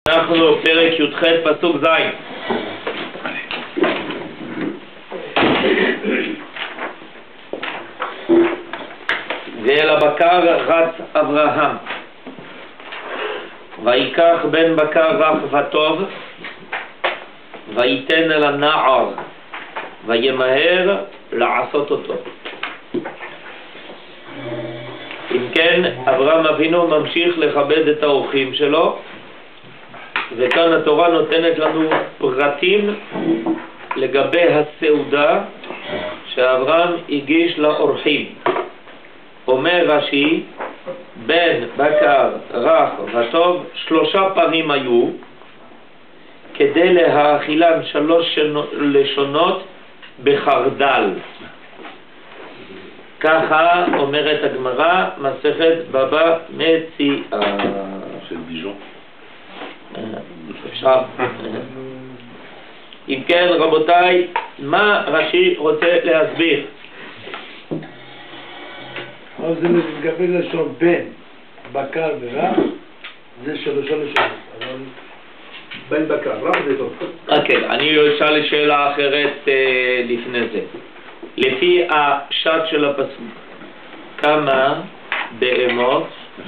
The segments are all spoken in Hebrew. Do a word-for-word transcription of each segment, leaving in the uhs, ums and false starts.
אנחנו פרק י"ח פסוק ז'. ואל הבקר רץ אברהם, ויקח בן בקר רך וטוב, ויתן אל הנער, וימהר לעשות אותו. אם כן, אברהם אבינו ממשיך לכבד את האורחים שלו, וכאן התורה נותנת לנו פרטים לגבי הסעודה שאברהם הגיש לאורחים. אומר רש"י, בן בקר רך וטוב שלושה פרים היו, כדי להאכילם שלוש לשונות בחרדל. ככה אומרת הגמרא, מסכת בבא מציעא. של ביז'ון. אפשר. אם כן, רבותיי, מה רש"י רוצה להסביר? אז זה מתגבי לשון בן, בקר ורח, זה שלושה לשונות. בן בקר, רח זה טוב. אוקיי, אני אשאל שאלה אחרת אה, לפני זה. לפי הפשט של הפסוק, כמה בהמות?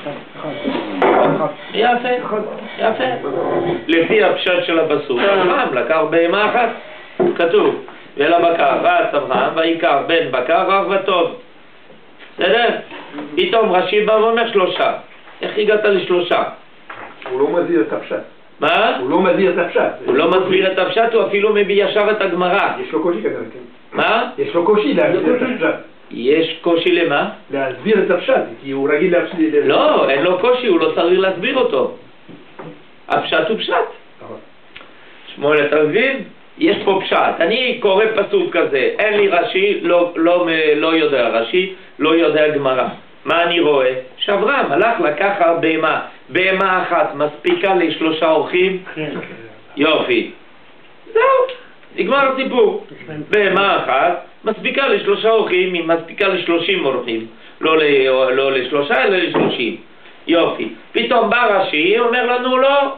יפה, יפה. לפי הפשט של הפסוק, אברהם לקח בהמה אחת, כתוב, ואל הבקר רץ אברהם ויקח בן בקר רך וטוב. בסדר? פתאום רש"י בא ואומר שלושה. איך הגעת לשלושה? הוא לא מסביר את הפשט. מה? הוא לא מסביר את הפשט. הוא לא מסביר את הפשט, הוא אפילו מביא ישר את הגמרא. יש לו קושי כזה, כן. מה? יש לו קושי להסביר את הפשט. יש קושי למה? להסביר את הפשט, כי הוא רגיל להסביר... לא, אין לו קושי, הוא לא צריך להסביר אותו. הפשט הוא פשט. שמואל, אתה מבין? יש פה פשט. אני קורא פסוק כזה, אין לי רש"י, לא, לא, לא יודע רש"י, לא יודע גמרא. מה אני רואה? שאברהם הלך לקחת בהמה, בהמה אחת מספיקה לשלושה אורחים? יופי. זהו, נגמר הסיפור. בהמה אחת מספיקה לשלושה אורחים, היא מספיקה לשלושים אורחים. לא, ל, לא לשלושה, אלא לשלושים. יופי. פתאום בא רש"י, אומר לנו לא.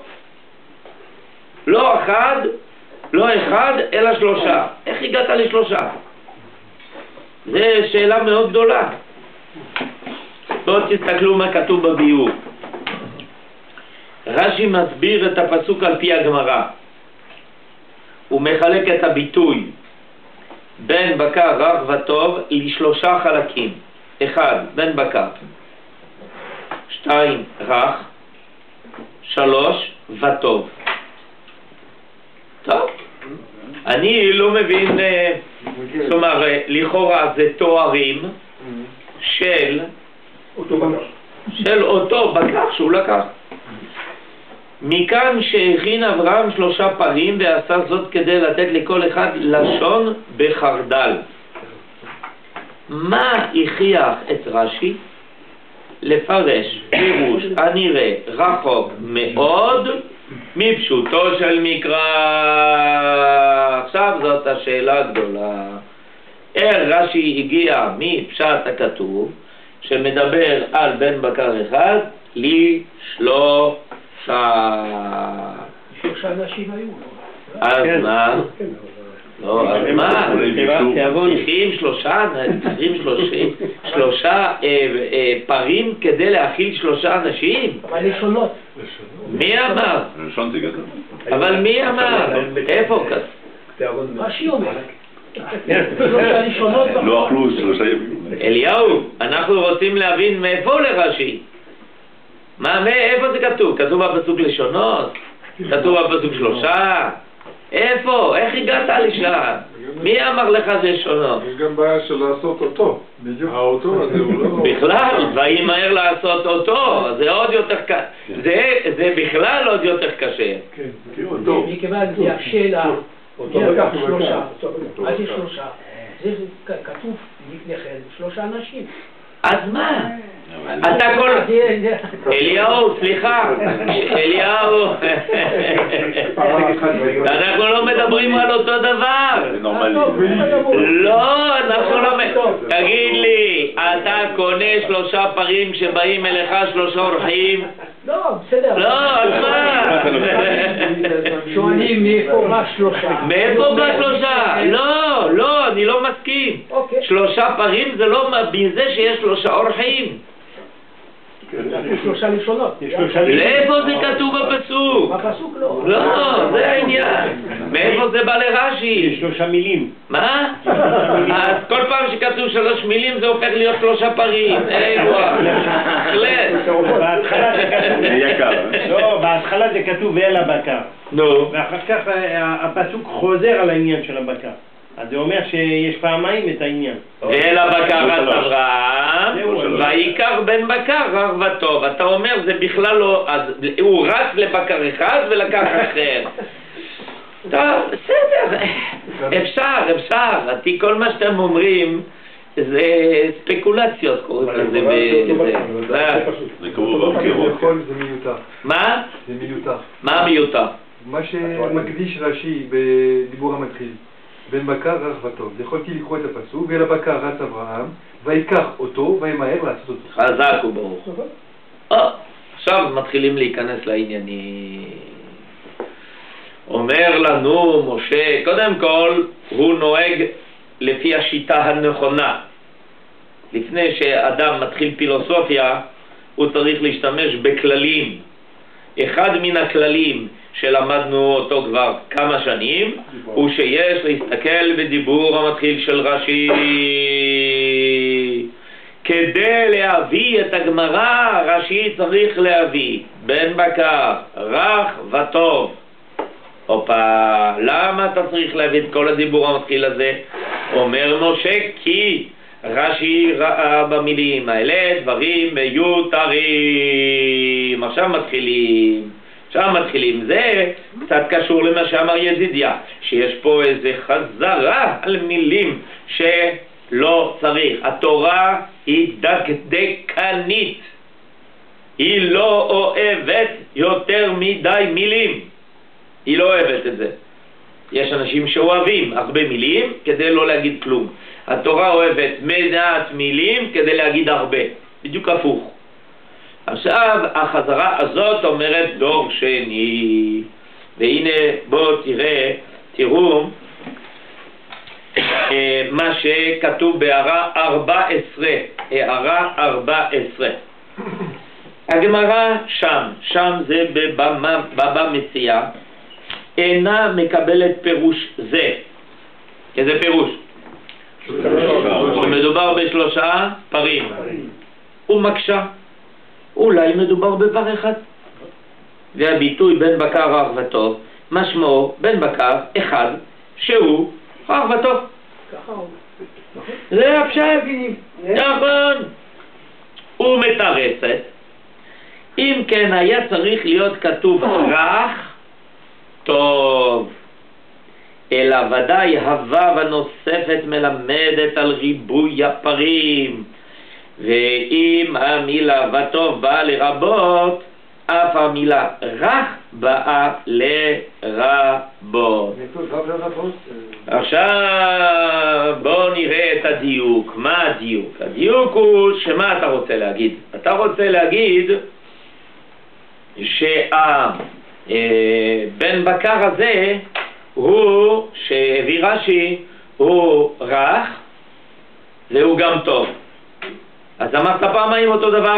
לא אחד, לא אחד, אלא שלושה. איך הגעת לשלושה? זו שאלה מאוד גדולה. בואו תסתכלו מה כתוב בביאור. רש"י מסביר את הפסוק על פי הגמרא. הוא מחלק את הביטוי בן בקר רך וטוב לשלושה חלקים. אחד, בן בקר. שתיים, רך. שלוש, וטוב. טוב. אני לא מבין, זאת אומרת, לכאורה זה תוארים של אותו בקר. של אותו בקר שהוא לקח. מכאן שהכין אברהם שלושה פרים ועשה זאת כדי לתת לכל אחד לשון בחרדל. מה הכריח את רש"י? לפרש פירוש הנראה רחוק מאוד מפשוטו של מקרא. עכשיו זאת השאלה הגדולה. איך רש"י הגיע מפשט הכתוב שמדבר על בן בקר אחד לשלושה. שלושה אנשים היו. אז מה? לא, אז מה? צריכים שלושה, צריכים שלושה פרים כדי להאכיל שלושה אנשים? אבל לשונות. מי אמר? לשון זה גדול. אבל מי אמר? איפה כתוב? רש"י אומר. שלושה לשונות. לא אכלו שלושה ימים. אליהו, אנחנו רוצים להבין מאיפה לרש"י. מה, מאיפה זה כתוב? כתוב בפסוק לשונות? כתוב בפסוק שלושה? איפה? איך הגעת לשם? מי אמר לך זה שונות? יש גם בעיה של לעשות אותו. האותו הזה הוא לא... בכלל, וימהר לעשות אותו, זה עוד יותר קשה. זה בכלל עוד יותר קשה. כן, אותו. מכיוון זה השאלה, זה לקח שלושה. מה זה שלושה? זה כתוב לפני כן, שלושה אנשים. אז מה? אתה כל... אליהו, סליחה, אליהו, אנחנו לא מדברים על אותו דבר. זה נורמלי. לא, אנחנו לא... תגיד לי, אתה קונה שלושה פרים שבאים אליך שלושה אורחים? לא, בסדר. לא, אז מה? שואלים מאיפה בא שלושה. מאיפה בא שלושה? לא, לא, אני לא מסכים. שלושה פרים זה לא מזה שיש שלושה אורחים. שלושה לשונות. לאיפה זה כתוב בפסוק? בפסוק לא. לא, זה העניין. מאיפה זה בא לרש"י? יש שלושה מילים. מה? אז כל פעם שכתוב שלוש מילים זה הופך להיות שלושה פרים. אין וואו. בהתחלה זה כתוב... זה יקר. לא, בהתחלה זה כתוב ואל הבקר. נו. ואחר כך הפסוק חוזר על העניין של הבקר. אז זה אומר שיש פעמיים את העניין. ואל הבקר רץ אברהם, ויקח בן בקר ערוותו. אתה אומר זה בכלל לא, אז הוא רץ לבקר אחד ולקח אחר. טוב, בסדר, אפשר, אפשר. כל מה שאתם אומרים זה ספקולציות קוראים לזה. זה קרוב בבקירות. זה מיותר. מה? זה מיותר. מה מיותר? מה שמקדיש רש"י בדיבור המתחיל. בן בקר ערוותו. יכולתי לקרוא את הפסוק, ואל הבקר רץ אברהם, ויקח אותו, וימהר לעשות אותו. חזק וברוך. עכשיו מתחילים להיכנס לעניינים. אומר לנו משה, קודם כל הוא נוהג לפי השיטה הנכונה. לפני שאדם מתחיל פילוסופיה, הוא צריך להשתמש בכללים. אחד מן הכללים שלמדנו אותו כבר כמה שנים, הוא שיש להסתכל בדיבור המתחיל של רש"י. כדי להביא את הגמרא, רש"י צריך להביא בן בקר, רך וטוב. אופה, למה אתה צריך להביא את כל הדיבור המתחיל הזה? אומר משה, כי רש"י ראה במילים האלה דברים מיותרים. עכשיו מתחילים. עכשיו מתחילים. זה קצת קשור למה שאמר ידידיה, שיש פה איזה חזרה על מילים שלא צריך. התורה היא דקדקנית. היא לא אוהבת יותר מדי מילים. היא לא אוהבת את זה. יש אנשים שאוהבים הרבה מילים כדי לא להגיד כלום. התורה אוהבת מעט מילים כדי להגיד הרבה. בדיוק הפוך. עכשיו החזרה הזאת אומרת דור שני. והנה בואו תראה, תראו מה שכתוב בהערה ארבע עשרה. הערה ארבע עשרה. הגמרא שם, שם זה בבא מציעא, אינה מקבלת פירוש זה. איזה פירוש? שמדובר בשלושה פרים. הוא מקשה. אולי מדובר בפר אחד. והביטוי בן בקר רך וטוב, משמעו בן בקר אחד שהוא רך וטוב. זה הפשט. נכון. הוא מתרצת. אם כן היה צריך להיות כתוב רך טוב, אלא ודאי הוו הנוספת מלמדת על ריבוי הפרים, ואם המילה וטוב באה לרבות, אף המילה רך באה לרבות. עכשיו בואו נראה את הדיוק. מה הדיוק? הדיוק הוא שמה אתה רוצה להגיד? אתה רוצה להגיד שהבן בקר הזה הוא שהביא רש"י הוא רך והוא גם טוב. אז אמרת פעמיים אותו דבר.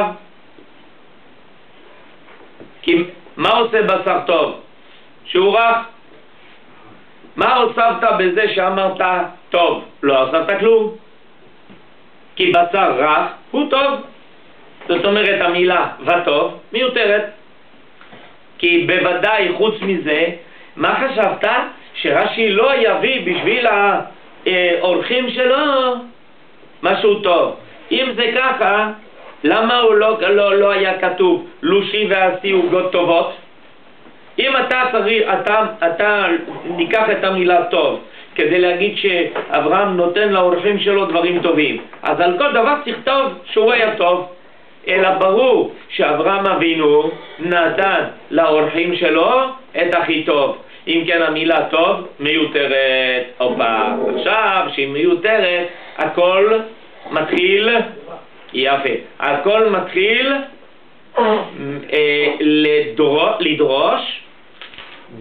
כי מה עושה בשר טוב? שהוא רך. מה הוספת בזה שאמרת טוב? לא הוספת כלום. כי בשר רך הוא טוב. זאת אומרת המילה וטוב מיותרת. כי בוודאי חוץ מזה, מה חשבת? שרש"י לא יביא בשביל האורחים שלו משהו טוב. אם זה ככה, למה הוא לא, לא, לא היה כתוב לושי ועשי עוגות טובות? אם אתה צריך, אתה, אתה ניקח את המילה טוב כדי להגיד שאברהם נותן לאורחים שלו דברים טובים, אז על כל דבר תכתוב שהוא היה טוב. אלא ברור שאברהם אבינו נתן לאורחים שלו את הכי טוב. אם כן המילה טוב מיותרת. אופה, עכשיו שהיא מיותרת הכל מתחיל יפה, הכל מתחיל אה, לדרוש, לדרוש ב,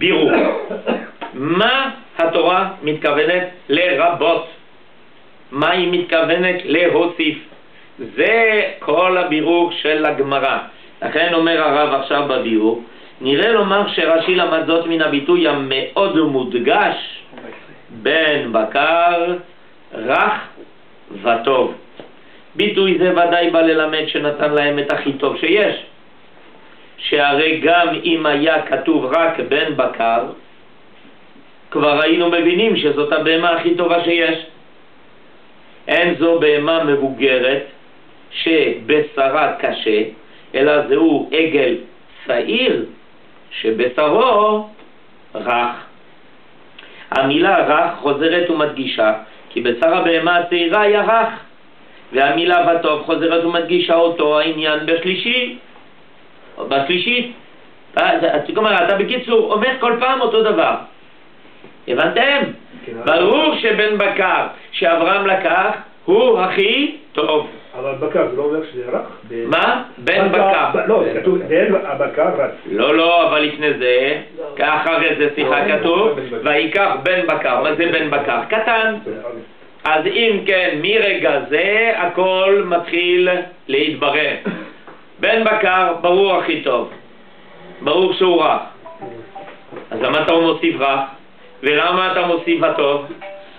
בירור. מה התורה מתכוונת לרבות? מה היא מתכוונת להוסיף? זה כל הבירור של הגמרא. לכן אומר הרב עכשיו בבירור, נראה לומר שרש"י למד זאת מן הביטוי המאוד מודגש בן בקר רך וטוב. ביטוי זה ודאי בא ללמד שנתן להם את הכי טוב שיש, שהרי גם אם היה כתוב רק בן בקר, כבר היינו מבינים שזאת הבהמה הכי טובה שיש. אין זו בהמה מבוגרת שבשרה קשה, אלא זהו עגל צעיר שבשרו רך. המילה רך חוזרת ומדגישה כי בשר הבהמה הצעירה היה רך, והמילה וטוב חוזרת ומדגישה אותו העניין בשלישי או בשלישית. זאת אומרת, אתה בקיצור אומר כל פעם אותו דבר. הבנתם? ברור שבן בקר שאברהם לקח הוא הכי טוב. אבל בקר זה לא אומר שזה רך? מה? בן בקר. לא, זה כתוב בן הבקר רך. לא, לא, אבל לפני זה, אחרי זה שיחה כתוב, ויקח בן בקר. מה זה בן בקר? קטן. אז אם כן, מרגע זה הכל מתחיל להתברר. בן בקר ברור הכי טוב, ברור שהוא רך. אז למה אתה מוסיף רך? ולמה אתה מוסיף הטוב?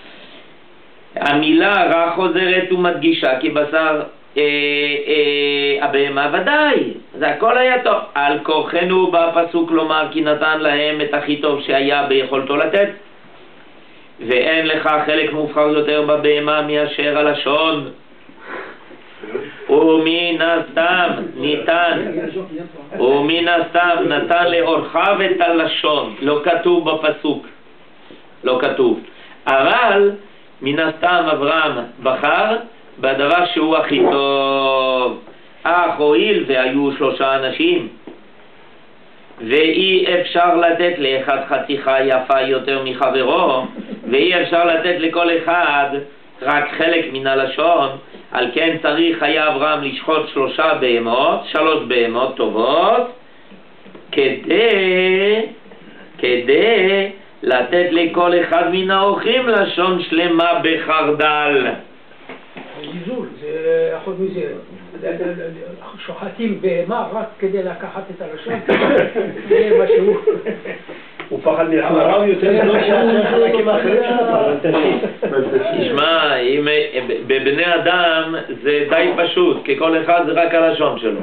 המילה רך חוזרת ומדגישה כי בשר אה, אה, הבהמה ודאי, זה הכל היה טוב. על כוחנו בפסוק לומר כי נתן להם את הכי טוב שהיה ביכולתו לתת, ואין לך חלק מובחר יותר בבהמה מאשר הלשון, ומן הסתם ניתן ומן הסתם נתן לאורחיו את הלשון. לא כתוב בפסוק, לא כתוב, אבל מן הסתם אברהם בחר בדבר שהוא הכי טוב. אך הואיל והיו שלושה אנשים ואי אפשר לתת לאחד חתיכה יפה יותר מחברו, ואי אפשר לתת לכל אחד רק חלק מן הלשון, על כן צריך היה אברהם לשחוט שלושה בהמות, שלוש בהמות טובות, כדי כדי לתת לכל אחד מן האורחים לשון שלמה בחרדל. זלזול, זה יכול מזה, שוחטים בהמה רק כדי לקחת את הלשון, זה משהו. הוא פחד מלחמה. הרב יותר לא חלקים האחרים תשמע, בבני אדם זה די פשוט, כי כל אחד זה רק הלשון שלו.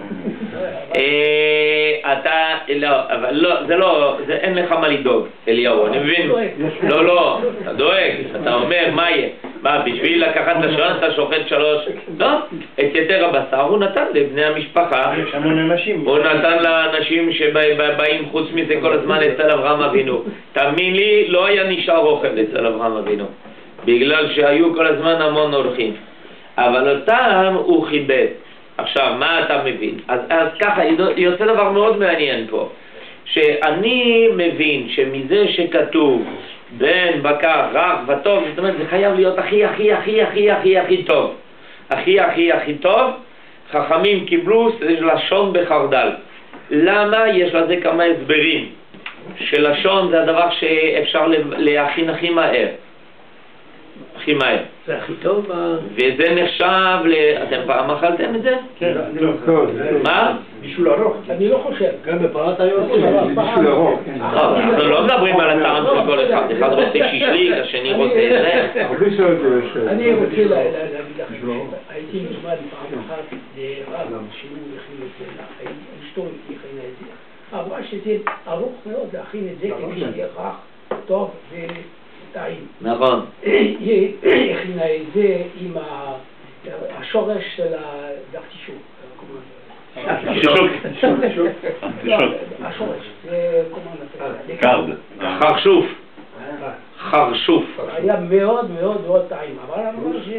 אתה, לא, אבל לא, זה לא, אין לך מה לדאוג, אליהו, אני מבין? לא, לא, אתה דואג, אתה אומר, מה יהיה? מה, בשביל לקחת לשון אתה שוחט שלוש? לא, את יתר הבשר הוא נתן לבני המשפחה, הוא נתן לאנשים שבאים חוץ מזה כל הזמן אצל אברהם אבינו. תאמין לי, לא היה נשאר אוכל אצל אברהם אבינו, בגלל שהיו כל הזמן המון אורחים, אבל אותם הוא חיבד. עכשיו, מה אתה מבין? אז, אז ככה, יוצא דבר מאוד מעניין פה, שאני מבין שמזה שכתוב בן בקר רך וטוב, זאת אומרת, זה חייב להיות הכי הכי הכי הכי הכי הכי טוב, הכי הכי הכי טוב. חכמים קיבלו לשון בחרדל. למה? יש לזה כמה הסברים. שלשון זה הדבר שאפשר להכין הכי מהר, הכי מהר. זה הכי טוב. וזה נחשב ל... אתם פעם אכלתם את זה? כן. מה? בישול ארוך. אני לא חושב. גם בפרת היום. בישול ארוך. אנחנו לא מדברים על הטעם של כל אחד. אחד רוצה שישליק, השני רוצה את זה. אני רוצה להגיד לך, הייתי מוזמן פעם אחת לרב שהוא הכין את זה, אשתו הכינה את זה. אמרה שזה ארוך מאוד להכין את זה כדי שיהיה רך, טוב וטעים. נכון. היא הכינה את זה עם השורש של הדרטישוק. השורש, זה קרד. חרשוף. חרשוף. היה מאוד מאוד מאוד טעים, אבל אמרה ש...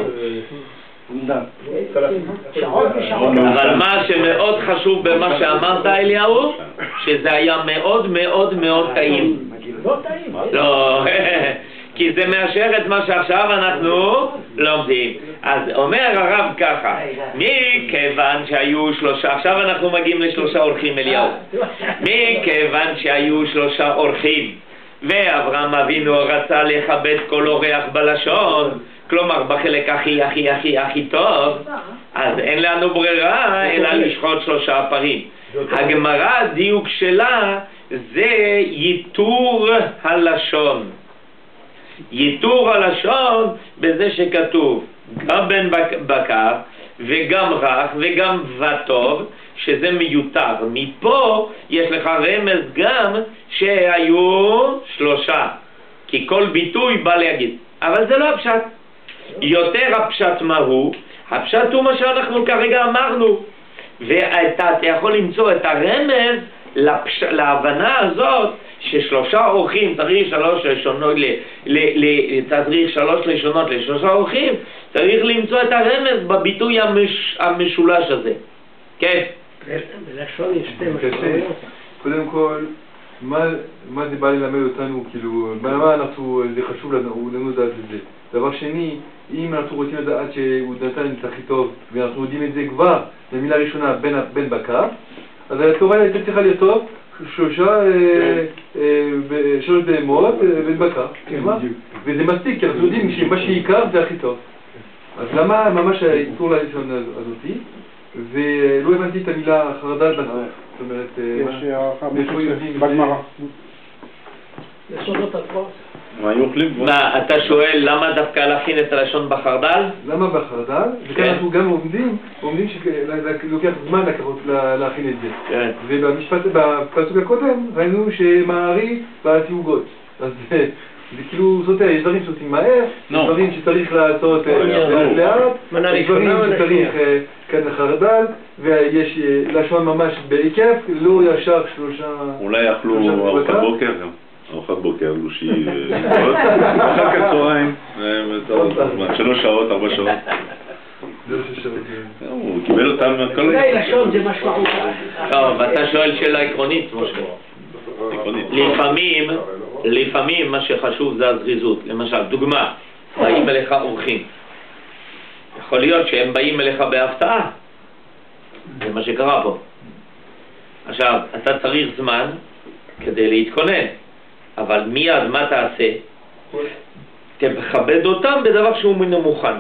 שעות ושעות. אבל מה שמאוד חשוב במה שאמרת אליהו, שזה היה מאוד מאוד מאוד טעים. לא טעים. לא, כי זה מאשר את מה שעכשיו אנחנו לומדים. אז אומר הרב ככה, מכיוון שהיו שלושה, עכשיו אנחנו מגיעים לשלושה אורחים אליהו, מכיוון שהיו שלושה אורחים ואברהם אבינו רצה לכבד כל אורח בלשון, כלומר בחלק הכי הכי הכי הכי טוב, אז אין לנו ברירה אלא לשחוט שלושה פרים. הגמרא, הדיוק שלה זה ייתור הלשון. ייתור הלשון בזה שכתוב גם בן בקר וגם רך וגם וטוב, שזה מיותר. מפה יש לך רמז גם שהיו שלושה, כי כל ביטוי בא להגיד, אבל זה לא הפשט. יותר הפשט מה הוא? הפשט הוא מה שאנחנו כרגע אמרנו, ואתה יכול למצוא את הרמז לפש... להבנה הזאת ששלושה אורחים צריך שלוש לשונות ל... ל... ל... צריך שלוש לשונות לשלושה אורחים, צריך למצוא את הרמז בביטוי המש... המשולש הזה. כן? בלשון יש שתי משמעויות. קודם כל, מה, מה זה בא ללמד אותנו, כאילו, מה אנחנו, זה חשוב לנו, לנו לדעת את זה. דבר שני, אם אנחנו רוצים לדעת שהוא נתן את הכי טוב, ואנחנו יודעים את זה כבר, במילה ראשונה, בן, בן בקר, אז התורה הייתה צריכה לכתוב שלושה, שלוש בהמות, בן בקר, וזה מספיק, כי אנחנו יודעים שמה שעיקר זה הכי טוב. אז למה ממש האיסור ללשון הזאתי? ולא הבנתי את המילה חרדל בסוף, זאת אומרת, מאיפה יודעים בגמרא. לשונות התורה. מה, אתה שואל למה דווקא להכין את הלשון בחרדל? למה בחרדל? וכאן אנחנו גם עומדים, עומדים שלוקח זמן להכין את זה. ובמשפט, בפסוק הקודם, ראינו שמערי בעתיוגות. אז זה כאילו, זאת יש דברים שעושים מהר, דברים שצריך לעשות לאט, דברים שצריך כאן חרדל, ויש לשון ממש בהיקף, לא ישר שלושה... אולי אכלו ארוחת בוקר גם. ארוחת בוקר, לושי, אחר כך צהריים, שלוש שעות, ארבע שעות. הוא קיבל אותם כל... אולי לשון זה משמעות. טוב, אתה שואל שאלה עקרונית, משה. לפעמים, לפעמים מה שחשוב זה הזריזות. למשל, דוגמה, באים אליך אורחים. יכול להיות שהם באים אליך בהפתעה. זה מה שקרה פה. עכשיו, אתה צריך זמן כדי להתכונן. אבל מיד מה תעשה? תכבד אותם בדבר שהוא מן המוכן.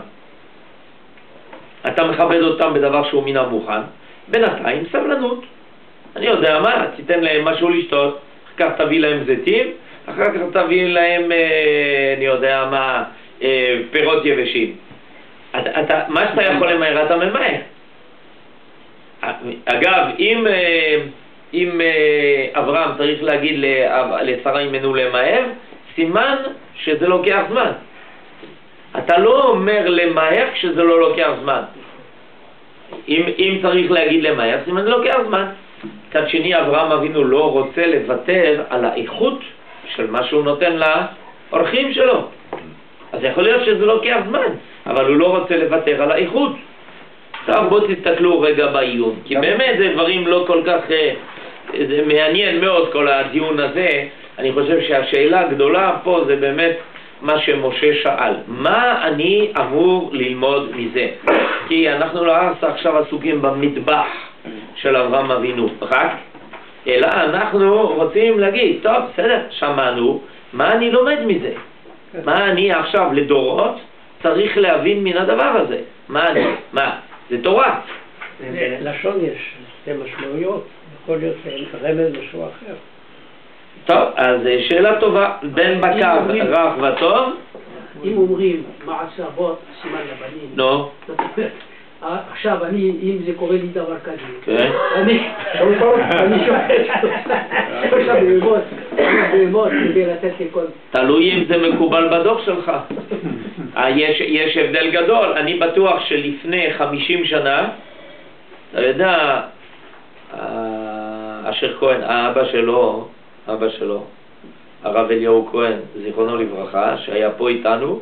אתה מכבד אותם בדבר שהוא מן המוכן, בינתיים סבלנות. אני יודע מה, תיתן להם משהו לשתות, אחר כך תביא להם זיתים, אחר כך תביא להם, אה, אני יודע מה, אה, פירות יבשים. אתה, אתה, מה שאתה יכול למהר, אתה ממהר. אגב, אם... אה, אם אברהם צריך להגיד לשרה אימנו למהר, סימן שזה לוקח זמן. אתה לא אומר למהר כשזה לא לוקח זמן. אם, אם צריך להגיד למהר, סימן זה לוקח זמן. מצד שני, אברהם אבינו לא רוצה לוותר על האיכות של מה שהוא נותן לאורחים שלו. אז יכול להיות שזה לוקח זמן, אבל הוא לא רוצה לוותר על האיכות. עכשיו בואו תסתכלו רגע בעיון, כי באמת זה דברים לא כל כך... זה מעניין מאוד כל הדיון הזה. אני חושב שהשאלה הגדולה פה זה באמת מה שמשה שאל, מה אני אמור ללמוד מזה? כי אנחנו לא עכשיו עסוקים במטבח של אברהם אבינו רק, אלא אנחנו רוצים להגיד, טוב בסדר, שמענו, מה אני לומד מזה? מה אני עכשיו לדורות צריך להבין מן הדבר הזה? מה אני? מה? זה תורה. לשון יש שתי משמעויות, יכול להיות רמז משהו אחר. טוב, אז שאלה טובה. בן בקר רך וטוב. אם אומרים מעשה אבות סימן לבנים, נו, עכשיו אני, אם זה קורה לי דבר כזה, כן, אני אני שואל שלושה בהמות, בהמות כדי לתת לכל... תלוי אם זה מקובל בדוח שלך. יש, יש הבדל גדול. אני בטוח שלפני חמישים שנה, אתה יודע, אשר כהן, האבא שלו, אבא שלו, הרב אליהו כהן, זיכרונו לברכה, שהיה פה איתנו,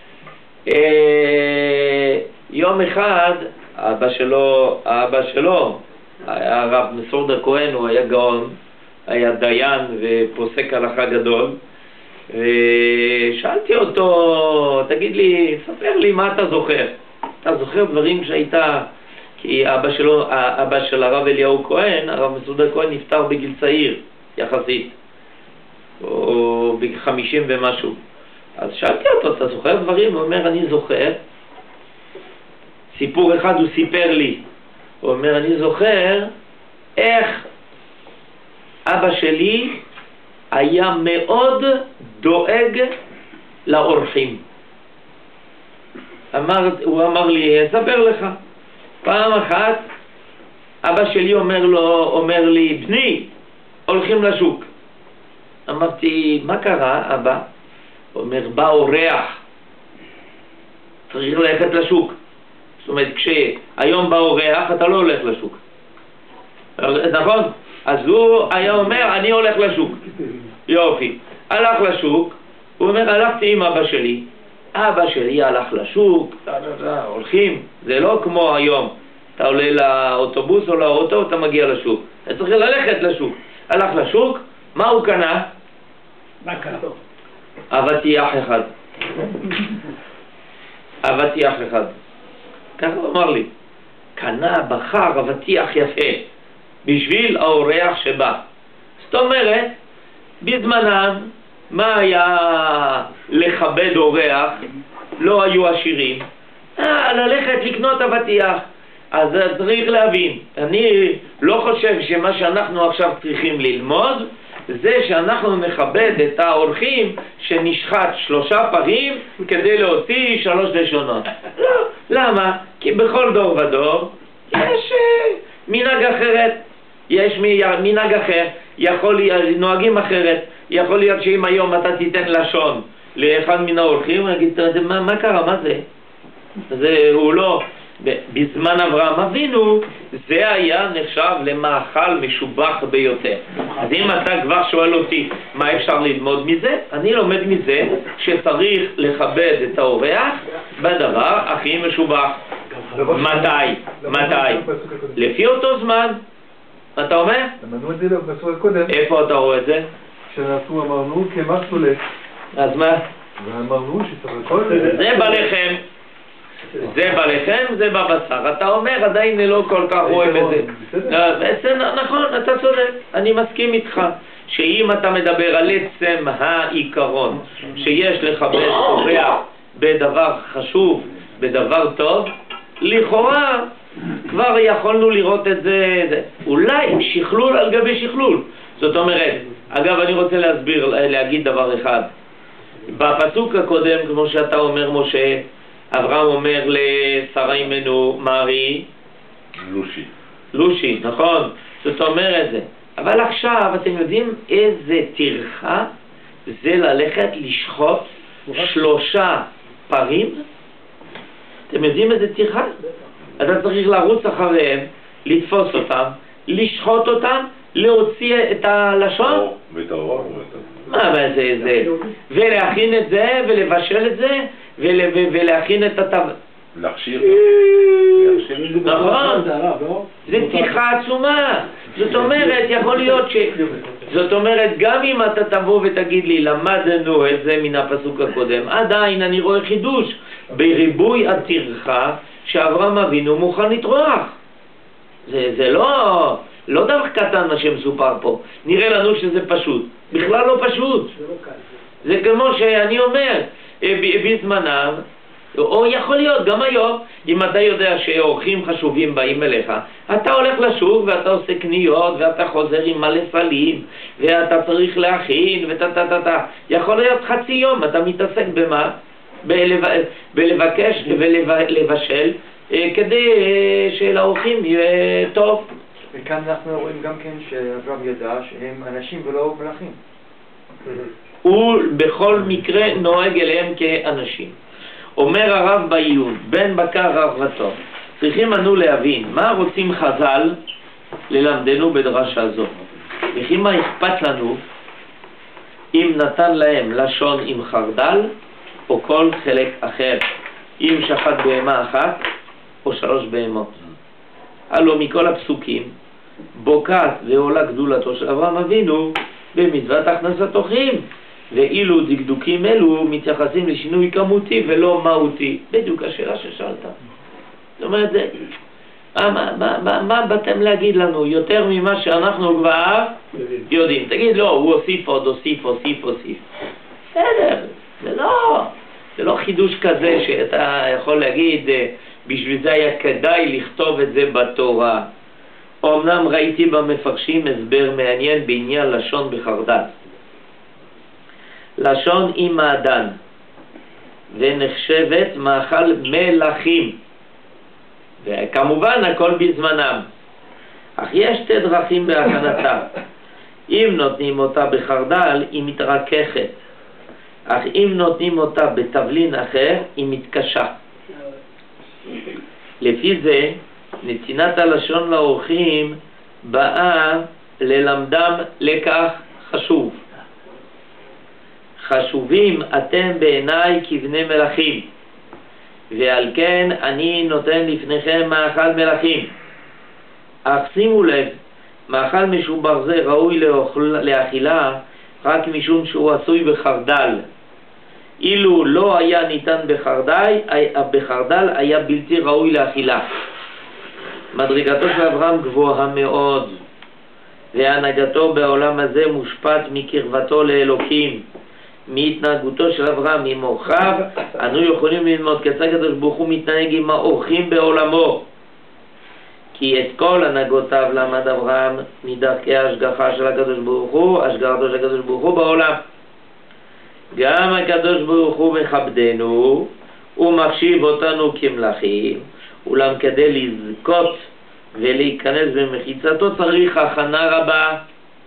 יום אחד, האבא שלו, האבא שלו, היה הרב מסעודה כהן, הוא היה גאון, היה דיין ופוסק הלכה גדול, ושאלתי אותו, תגיד לי, ספר לי מה אתה זוכר. אתה זוכר דברים שהיית, כי אבא שלו, אבא של הרב אליהו כהן, הרב מסעודה כהן נפטר בגיל צעיר, יחסית, או בגיל חמישים ומשהו. אז שאלתי אותו, אתה זוכר דברים? הוא אומר, אני זוכר. סיפור אחד הוא סיפר לי. הוא אומר, אני זוכר איך אבא שלי היה מאוד דואג לאורחים. אמר, הוא אמר לי, אספר לך. פעם אחת אבא שלי אומר, לו, אומר לי, בני, הולכים לשוק. אמרתי, מה קרה, אבא? הוא אומר, בא אורח, צריך ללכת לשוק. זאת אומרת, כשהיום בא אורח, אתה לא הולך לשוק. נכון? אז הוא היה אומר, אני הולך לשוק. יופי. הלך לשוק, הוא אומר, הלכתי עם אבא שלי. אבא שלי הלך לשוק, הולכים, זה לא כמו היום. אתה עולה לאוטובוס או לאוטו, אתה מגיע לשוק. אתה צריך ללכת לשוק. הלך לשוק, מה הוא קנה? מה קרה? אבטיח אחד. אבטיח אחד. ככה הוא אמר לי. קנה, בחר, אבטיח יפה. בשביל האורח שבא. זאת אומרת, בזמנם, מה היה לכבד אורח? לא היו עשירים. אה, ללכת לקנות אבטיח. אז צריך להבין, אני לא חושב שמה שאנחנו עכשיו צריכים ללמוד זה שאנחנו נכבד את האורחים שנשחט שלושה פרים כדי להוציא שלוש לשונות. לא, למה? כי בכל דור ודור יש מנהג אחרת, יש מנהג אחר, יכול להיות, נוהגים אחרת. יכול להיות שאם היום אתה תיתן לשון לאחד מן האורחים, הוא יגיד, מה, מה קרה, מה זה? זה הוא לא... בזמן אברהם אבינו זה היה נחשב למאכל משובח ביותר. אז אם אתה כבר שואל אותי מה אפשר ללמוד מזה, אני לומד מזה שצריך לכבד את האורח בדבר הכי משובח. מתי? מתי? לפי אותו זמן. אתה אומר? למדנו את זה בפסוק הקודם. איפה אתה רואה את זה? כשאנחנו אמרנו כמח סולק. אז מה? ואמרנו שצריך הכל... זה בלחם. זה בלחם, זה בבשר. אתה אומר, עדיין לא כל כך אוהב את זה. נכון, אתה צודק. אני מסכים איתך שאם אתה מדבר על עצם העיקרון שיש לכבד אורח בדבר חשוב, בדבר טוב, לכאורה כבר יכולנו לראות את זה, אולי שכלול על גבי שכלול. זאת אומרת, אגב, אני רוצה להסביר, להגיד דבר אחד. בפסוק הקודם, כמו שאתה אומר, משה, אברהם אומר לשרה אימנו, מרי, לושי. לושי, נכון, זאת אומרת זה. אבל עכשיו אתם יודעים איזה טרחה זה ללכת לשחוט שלושה פרים? אתם יודעים איזה טרחה? אתה צריך לרוץ אחריהם, לתפוס אותם, לשחוט אותם, להוציא את הלשון. ואת האור. מה זה זה? ולהכין את זה, ולבשל את זה, ולהכין את התו... להכשיר. נכון. זה טרחה עצומה. זאת אומרת, יכול להיות ש... זאת אומרת, גם אם אתה תבוא ותגיד לי, למדנו את זה מן הפסוק הקודם, עדיין אני רואה חידוש בריבוי הטרחה שאברהם אבינו מוכן לטרוח. זה, זה לא... לא דבר קטן מה שמסופר פה. נראה לנו שזה פשוט. בכלל לא פשוט. זה כמו שאני אומר, בזמנם, או יכול להיות גם היום, אם אתה יודע שאורחים חשובים באים אליך, אתה הולך לשוק ואתה עושה קניות ואתה חוזר עם מלא סלים ואתה צריך להכין ואתה אתה אתה אתה יכול להיות חצי יום אתה מתעסק במה? בלב... בלבקש ולבשל כדי שלאורחים יהיה טוב. וכאן אנחנו רואים גם כן שאברהם ידע שהם אנשים ולא מלאכים. הוא בכל מקרה נוהג אליהם כאנשים. אומר הרב בעיון, בן בקר רב רטוב, צריכים אנו להבין מה רוצים חז"ל ללמדנו בדרשה זו. וכי מה אכפת לנו אם נתן להם לשון עם חרדל או כל חלק אחר, אם שחט בהמה אחת או שלוש בהמות. הלא מכל הפסוקים בוקעת ועולה גדולתו של אברהם אבינו במצוות הכנסת אורחים, ואילו דקדוקים אלו מתייחסים לשינוי כמותי ולא מהותי. בדיוק השאלה ששאלת. זאת אומרת, זה, מה, מה, מה, מה, מה באתם להגיד לנו יותר ממה שאנחנו כבר יודעים? תגיד, לא, הוא הוסיף עוד, הוסיף, הוסיף, הוסיף. בסדר, זה לא, זה לא חידוש כזה שאתה יכול להגיד, בשביל זה היה כדאי לכתוב את זה בתורה. אמנם ראיתי במפרשים הסבר מעניין בעניין לשון בחרדל. לשון היא מעדן, ונחשבת מאכל מלכים, וכמובן הכל בזמנם. אך יש שתי דרכים בהכנתה. אם נותנים אותה בחרדל, היא מתרככת. אך אם נותנים אותה בתבלין אחר, היא מתקשה. לפי זה, נתינת הלשון לאורחים באה ללמדם לקח חשוב. חשובים אתם בעיניי כבני מלכים, ועל כן אני נותן לפניכם מאכל מלכים. אך שימו לב, מאכל משובח זה ראוי לאוכל, לאכילה רק משום שהוא עשוי בחרדל. אילו לא היה ניתן בחרדל, בחרדל היה בלתי ראוי לאכילה. מדרגתו של אברהם גבוהה מאוד, והנהגתו בעולם הזה מושפט מקרבתו לאלוקים. מהתנהגותו של אברהם עם אורחיו, אנו יכולים ללמוד כיצד הקדוש ברוך הוא מתנהג עם האורחים בעולמו. כי את כל הנהגותיו למד אברהם מדרכי ההשגחה של הקדוש ברוך הוא, השגחתו של הקדוש ברוך הוא בעולם. גם הקדוש ברוך הוא מכבדנו, הוא מחשיב אותנו כמלכים, אולם כדי לזכות ולהיכנס במחיצתו צריך הכנה רבה.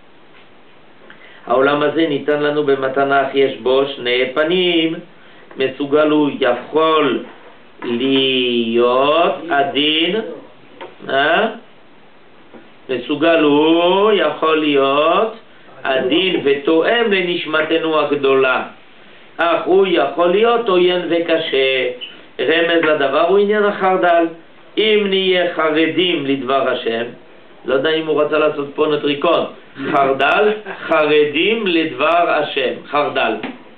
העולם הזה ניתן לנו במתנה, אך יש בו שני פנים. מסוגל הוא יכול להיות עדין, אה? מסוגל הוא יכול להיות עדין ותואם לנשמתנו הגדולה, אך הוא יכול להיות עוין וקשה. רמז לדבר הוא עניין החרדל. אם נהיה חרדים לדבר השם, לא יודע אם הוא רצה לעשות פה נטריקון, חרדל, חרדים לדבר השם, חרדל.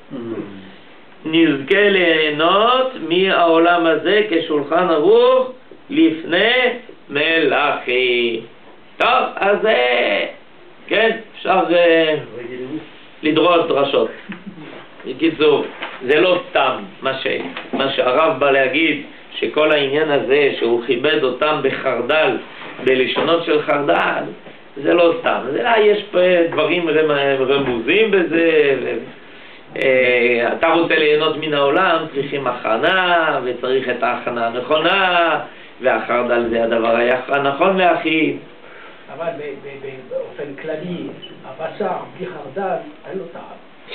נזכה ליהנות מהעולם הזה כשולחן ערוך לפני מלכים. טוב, אז כן, אפשר לדרוש דרשות. בקיצור, זה לא סתם מה, ש... מה שהרב בא להגיד, שכל העניין הזה שהוא כיבד אותם בחרדל, בלשונות של חרדל, זה לא סתם. זה, יש פה דברים רמוזים בזה. ו... אתה רוצה ליהנות מן העולם, צריכים הכנה, וצריך את ההכנה הנכונה, והחרדל זה הדבר הנכון להכין. אבל באופן כללי, הבשר בלי חרדל, אין לו טעם.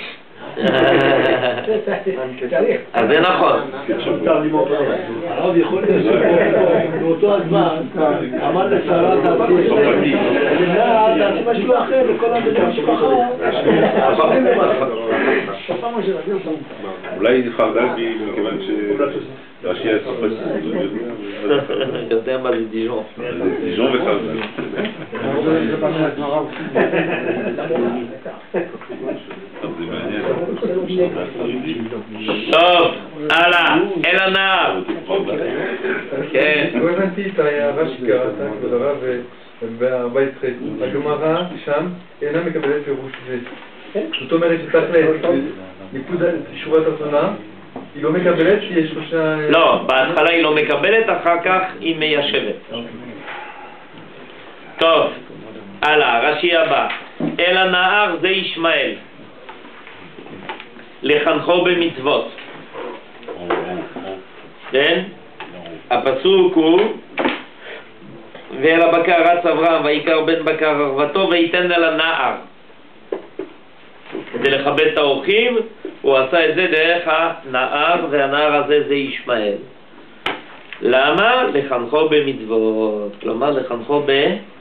אז זה נכון. הרב יכול להיות באותו הזמן אמר לשרה תעשי תעשי משהו אחר וכל הדברים שבחר אולי חרדל מכיוון שרש"י היה סופס יודע מה זה דיז'ון דיז'ון וחרדל. זה מעניין. טוב, הלאה, אל הנער. כן. לא הבנתי את ההערה שקראת, כבוד הרב, ב-ארבע עשרה. הגמרא שם אינה מקבלת פירוש זה. זאת אומרת שתכל'ס, ניקוד שורה תחתונה, היא לא מקבלת שיש שלושה... לא, בהתחלה היא לא מקבלת, אחר כך היא מיישבת. טוב, הלאה, רש"י הבא. אל הנער זה ישמעאל, לחנכו במצוות. כן? הפסוק הוא ואל הבקר רץ אברהם ויקר בן בקר ערוותו וייתן אל הנער. כדי לכבד את האורחים הוא עשה את זה דרך הנער, והנער הזה זה ישמעאל. למה? לחנכו במצוות, כלומר לחנכו ב...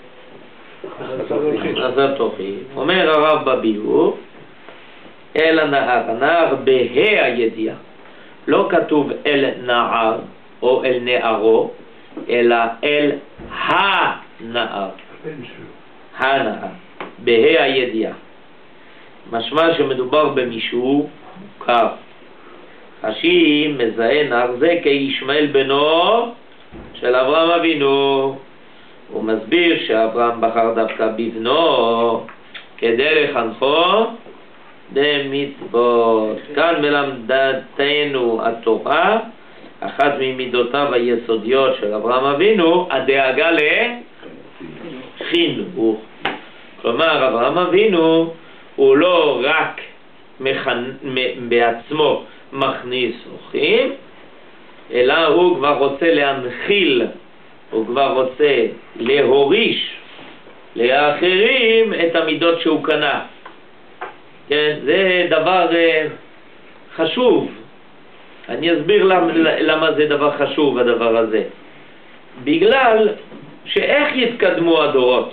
עזב תוכי. אומר הרב בביאור אל הנער, הנער בה"א הידיעה, לא כתוב אל נער או אל נערו, אלא אל הנער, הנער בה"א הידיעה. משמע שמדובר במישהו מוכר. רש"י מזהה נער זה כישמעאל בנו של אברהם אבינו. הוא מסביר שאברהם בחר דווקא בבנו כדי לחנכו במצוות. כאן מלמדתנו התורה, אחת ממידותיו היסודיות של אברהם אבינו, הדאגה לחינוך. כלומר, אברהם אבינו הוא לא רק מכנ... בעצמו מכניס אורחים, אלא הוא כבר רוצה להנחיל, הוא כבר רוצה להוריש לאחרים את המידות שהוא קנה. כן, זה דבר uh, חשוב. אני אסביר למה, למה זה דבר חשוב הדבר הזה. בגלל שאיך יתקדמו הדורות?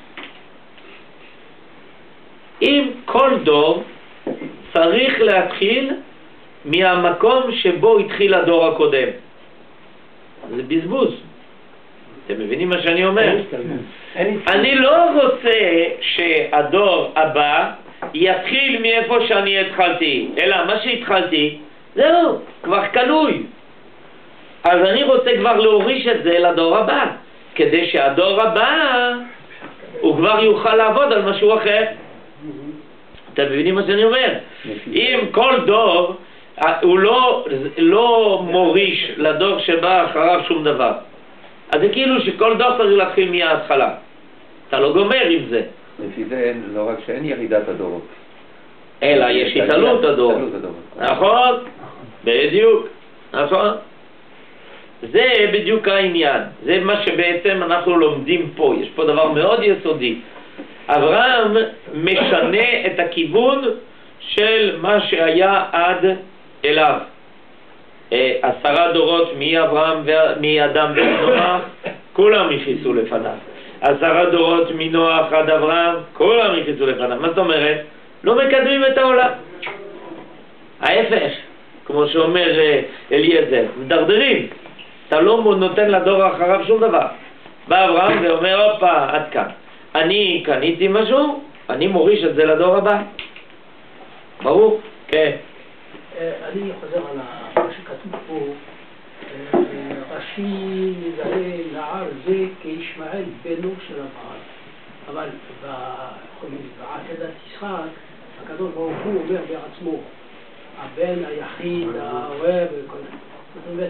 אם כל דור צריך להתחיל מהמקום שבו התחיל הדור הקודם. זה בזבוז. אתם מבינים מה שאני אומר? אני לא רוצה שהדור הבא יתחיל מאיפה שאני התחלתי, אלא מה שהתחלתי, זהו, כבר קלוי. אז אני רוצה כבר להוריש את זה לדור הבא, כדי שהדור הבא הוא כבר יוכל לעבוד על משהו אחר. אתם מבינים מה שאני אומר? אם כל דור הוא לא, לא מוריש לדור שבא אחריו שום דבר, אז זה כאילו שכל דור צריך להתחיל מההתחלה. אתה לא גומר עם זה. לפי זה לא רק שאין ירידת הדורות, אלא יש התעלות הדורות. נכון? בדיוק. נכון? זה בדיוק העניין. זה מה שבעצם אנחנו לומדים פה. יש פה דבר מאוד יסודי. אברהם משנה את הכיוון של מה שהיה עד אליו. עשרה דורות מאברהם ומאדם ונוח, כולם יחיסו לפניו. עשרה דורות מנוח עד אברהם, כולם יחיסו לפניו. מה זאת אומרת? לא מקדמים את העולם. ההפך, כמו שאומר אליעזר, מדרדרים. אתה לא נותן לדור אחריו שום דבר. בא אברהם ואומר, הופה, עד כאן. אני קניתי משהו, אני מוריש את זה לדור הבא. ברור? כן. אני חוזר על מה שכתוב פה. רש"י מזהה נער זה כישמעאל בנו של אברהם. אבל בעקדת יצחק, הקדוש ברוך הוא אומר בעצמו, הבן היחיד, האוהב וכל זה. זאת אומרת,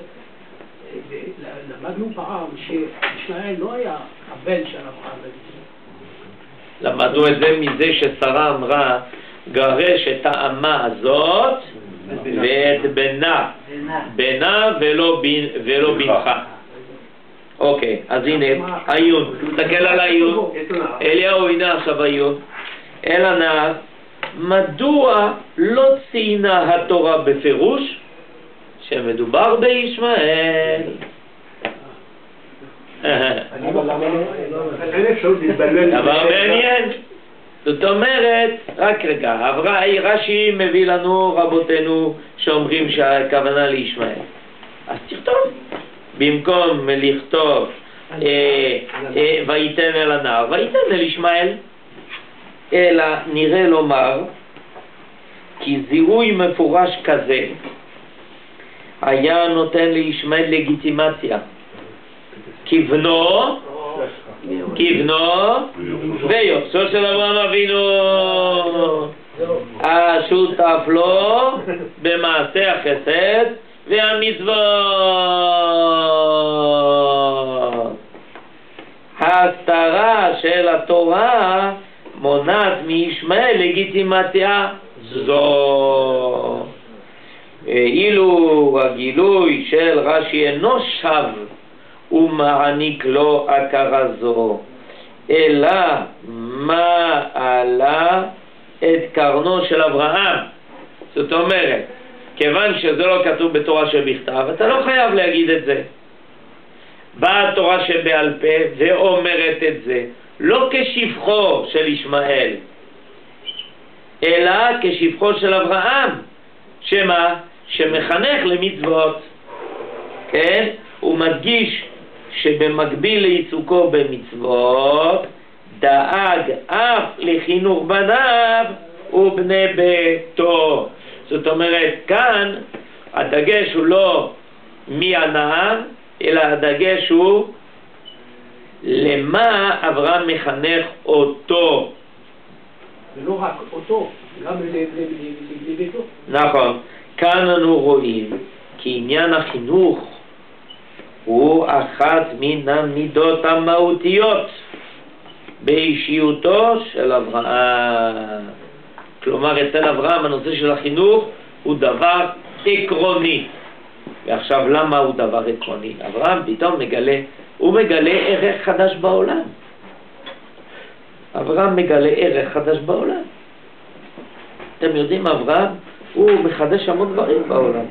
למדנו פעם שישמעאל לא היה הבן של אברהם. למדנו את זה מזה ששרה אמרה, גרש את האמה הזאת ואת בנה, בנה ולא בנך. אוקיי, אז הנה, עיון, תסתכל על העיון, אליהו, הנה עכשיו עיון. אל הנער, מדוע לא ציינה התורה בפירוש שמדובר בישמעאל? דבר מעניין. זאת אומרת, רק רגע, רש"י מביא לנו רבותינו שאומרים שהכוונה לישמעאל. אז תכתוב. במקום לכתוב ויתן אל הנער, ויתן אל ישמעאל. אלא נראה לומר כי זיהוי מפורש כזה היה נותן לישמעאל לגיטימציה כבנו, כבנו ויוחסו של אברהם אבינו, השותף לו במעשה החסד והמצוות. ההסתרה של התורה מונעת מישמעאל לגיטימציה זו. אילו הגילוי של רש"י אינו שב ומעניק לו הכרה זו, אלא מעלה את קרנו של אברהם. זאת אומרת, כיוון שזה לא כתוב בתורה שבכתב, אתה לא חייב להגיד את זה. באה התורה שבעל פה ואומרת את זה, לא כשבחו של ישמעאל, אלא כשבחו של אברהם, שמה? שמחנך למצוות. כן? הוא מדגיש שבמקביל לעיסוקו במצוות, דאג אף לחינוך בניו ובני ביתו. זאת אומרת, כאן הדגש הוא לא מי הנער, אלא הדגש הוא למה אברהם מחנך אותו. ולא רק אותו, גם לבני ביתו. נכון. כאן אנו רואים כי עניין החינוך הוא אחת מן המידות המהותיות באישיותו של אברהם. כלומר, אצל אברהם הנושא של החינוך הוא דבר עקרוני. ועכשיו, למה הוא דבר עקרוני? אברהם פתאום מגלה, הוא מגלה ערך חדש בעולם. אברהם מגלה ערך חדש בעולם. אתם יודעים, אברהם הוא מחדש המון דברים בעולם.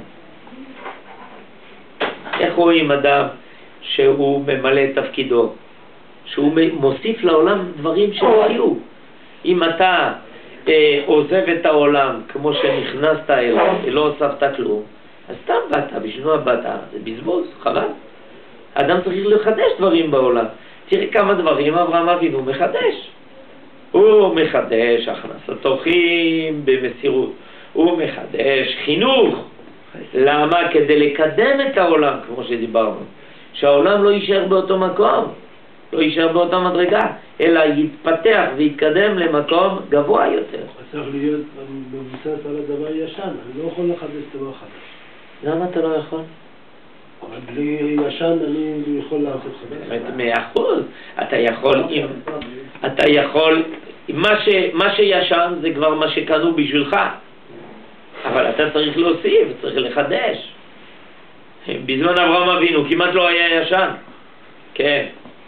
איך רואים אדם שהוא ממלא את תפקידו? שהוא מוסיף לעולם דברים שלא היו. אם אתה אה, עוזב את העולם כמו שנכנסת אליו ולא הוספת כלום, אז סתם באת, בשביל מה באת? זה בזבוז, חבל. אדם צריך לחדש דברים בעולם. תראה כמה דברים אברהם אבינו מחדש. הוא מחדש הכנסת אורחים במסירות. הוא מחדש חינוך. למה? כדי לקדם את העולם, כמו שדיברנו. שהעולם לא יישאר באותו מקום, לא יישאר באותה מדרגה, אלא יתפתח ויתקדם למקום גבוה יותר. צריך להיות מבוסס על הדבר ישן, אני לא יכול לחדש דבר חדש. למה אתה לא יכול? אבל בלי ישן אני לא יכול לעשות חדש. מאה אחוז. אתה יכול, אם, אתה יכול, מה, ש, מה שישן זה כבר מה שקנו בשבילך. אבל אתה צריך להוסיף, צריך לחדש. בזמן אברהם אבינו כמעט לא היה ישן. כן.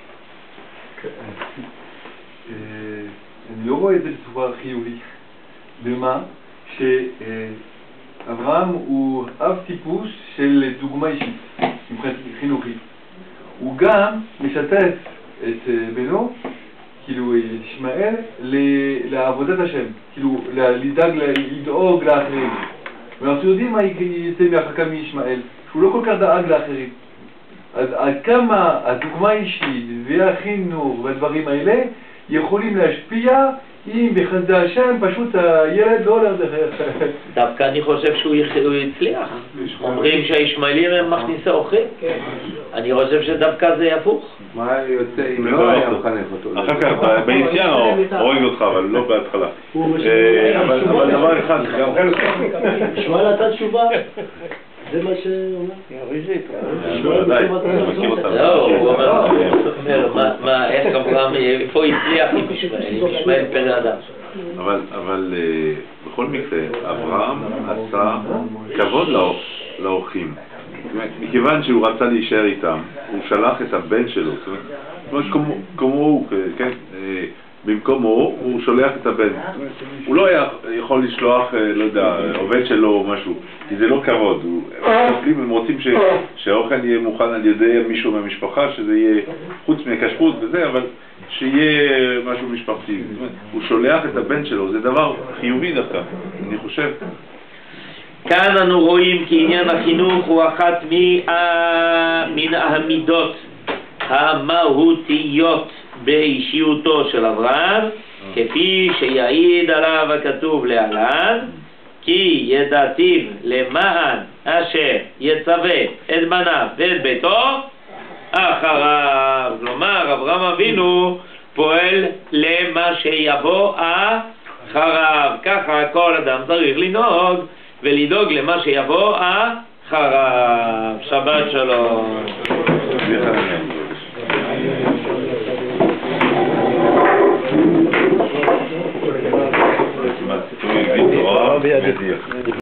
אני לא רואה את זה בצורה חיובית. במה? שאברהם הוא אב טיפוס של דוגמה אישית, מבחינת חינוכית. הוא גם משתף את בנו, כאילו ישמעאל, לעבודת השם, כאילו לדאוג, לדאוג לאחרים. ואנחנו יודעים מה יצא מאחר כך מישמעאל, שהוא לא כל כך דאג לאחרים. אז עד כמה הדוגמה האישית והחינוך והדברים האלה יכולים להשפיע אם בחסדי השם פשוט הילד לא הולך דרך. דווקא אני חושב שהוא הצליח. אומרים שהישמעאלים הם מכניסי אורחים. אני חושב שדווקא זה הפוך. מה יוצא אם לא היה מחנך אותו? אחר כך ביציאה רואים אותך, אבל לא בהתחלה. אבל דבר אחד, גם חלק... שמואל נתן תשובה. זה מה שאומר? לא, הוא אומר, איך אברהם, איפה הצליח עם ישמעאל? ישמעאל פרא אדם. אבל בכל מקרה, אברהם עשה כבוד לאורחים. מכיוון שהוא רצה להישאר איתם, הוא שלח את הבן שלו. זאת אומרת, כמו הוא, כן? במקומו הוא שולח את הבן. הוא לא יכול לשלוח, לא יודע, עובד שלו או משהו, כי זה לא כבוד. הם רוצים שהאוכל יהיה מוכן על ידי מישהו מהמשפחה, שזה יהיה חוץ מהכשרות וזה, אבל שיהיה משהו משפחתי. הוא שולח את הבן שלו, זה דבר חיובי דווקא, אני חושב. כאן אנו רואים כי עניין החינוך הוא אחת מן המידות המהותיות באישיותו של אברהם, כפי שיעיד עליו הכתוב להלן, כי ידעתיו למען אשר יצווה את בניו ואת ביתו אחריו. כלומר, אברהם אבינו פועל למה שיבוא אחריו. ככה כל אדם צריך לנהוג ולדאוג למה שיבוא אחריו. שבת שלום. Bientôt, hein,